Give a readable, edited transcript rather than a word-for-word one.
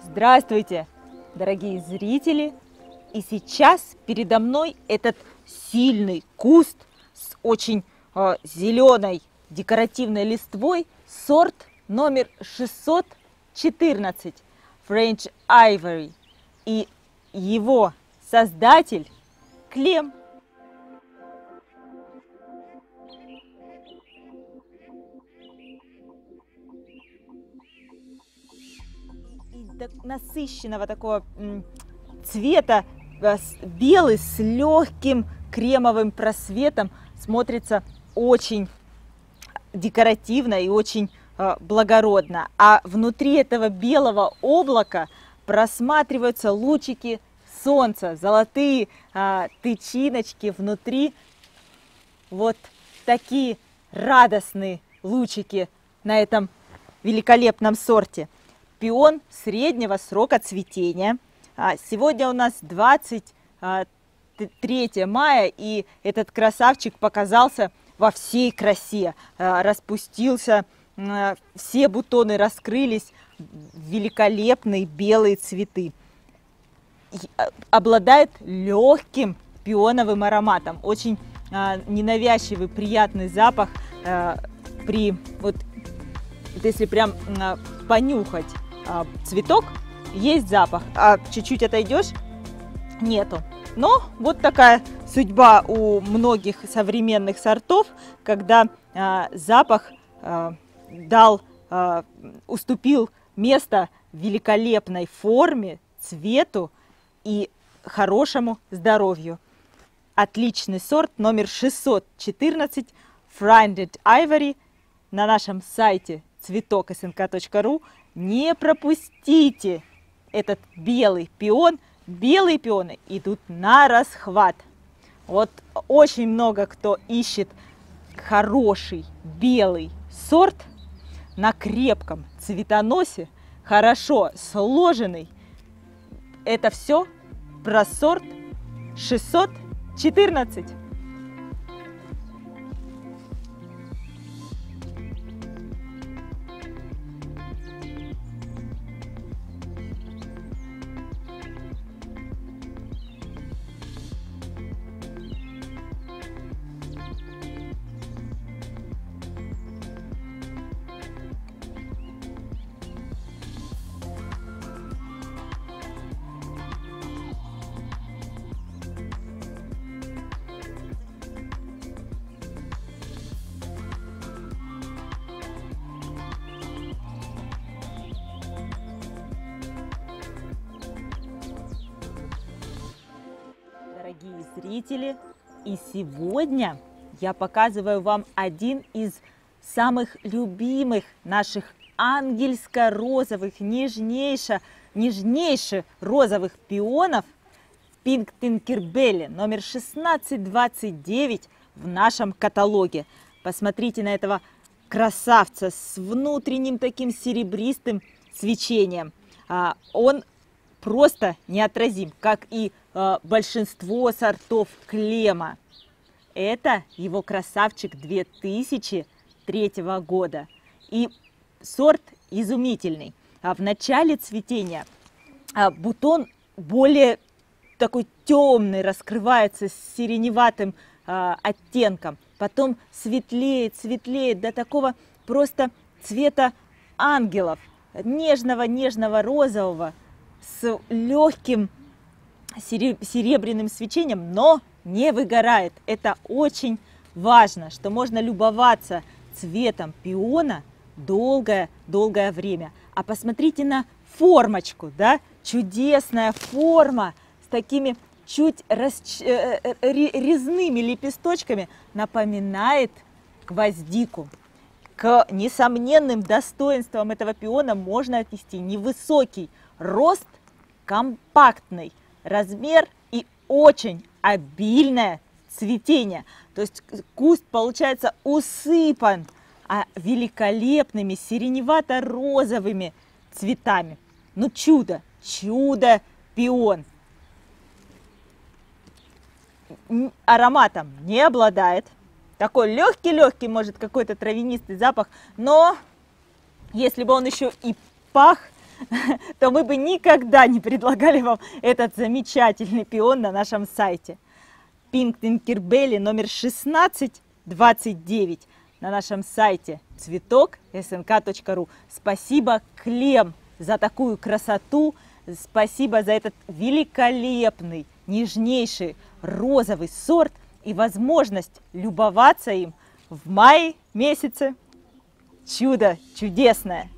Здравствуйте, дорогие зрители! И сейчас передо мной этот сильный куст с очень зеленой декоративной листвой, сорт номер 614 French Ivory. И его создатель Клем. Насыщенного такого цвета, белый с легким кремовым просветом, смотрится очень декоративно и очень благородно. А внутри этого белого облака просматриваются лучики солнца, золотые тычиночки внутри. Вот такие радостные лучики на этом великолепном сорте. Пион среднего срока цветения. Сегодня у нас 23 мая, и этот красавчик показался во всей красе. Распустился, все бутоны раскрылись, великолепные белые цветы. Обладает легким пионовым ароматом, очень ненавязчивый, приятный запах. Если прям понюхать цветок, есть запах, а чуть-чуть отойдешь, нету. Но вот такая судьба у многих современных сортов, когда запах уступил место великолепной форме, цвету и хорошему здоровью. Отличный сорт номер 614 French Ivory на нашем сайте цветок.снк.ру. Не пропустите этот белый пион. Белые пионы идут на расхват. Вот очень много кто ищет хороший белый сорт на крепком цветоносе, хорошо сложенный. Это все про сорт 614. Дорогие зрители, и сегодня я показываю вам один из самых любимых наших ангельско-розовых, нежнейших розовых пионов Pink Tinkerbell номер 1629 в нашем каталоге. Посмотрите на этого красавца с внутренним таким серебристым свечением. Он просто неотразим, как и большинство сортов Клема. Это его красавчик 2003 года. И сорт изумительный. В начале цветения бутон более такой темный, раскрывается с сиреневатым оттенком. Потом светлеет, светлеет до такого просто цвета ангелов. Нежного розового с легким серебряным свечением, но не выгорает. Это очень важно, что можно любоваться цветом пиона долгое время. А посмотрите на формочку, да? Чудесная форма с такими чуть резными лепесточками, напоминает гвоздику. К несомненным достоинствам этого пиона можно отнести невысокий рост, компактный размер и очень обильное цветение. То есть куст получается усыпан великолепными сиреневато-розовыми цветами. Ну чудо пион. Ароматом не обладает. Такой легкий, может, какой-то травянистый запах. Но если бы он еще и пах, то мы бы никогда не предлагали вам этот замечательный пион на нашем сайте. Пинк Тинкербелли номер 1629 на нашем сайте цветок.снк.ру. Спасибо, Клем, за такую красоту. Спасибо за этот великолепный, нежнейший розовый сорт и возможность любоваться им в мае месяце. Чудо чудесное!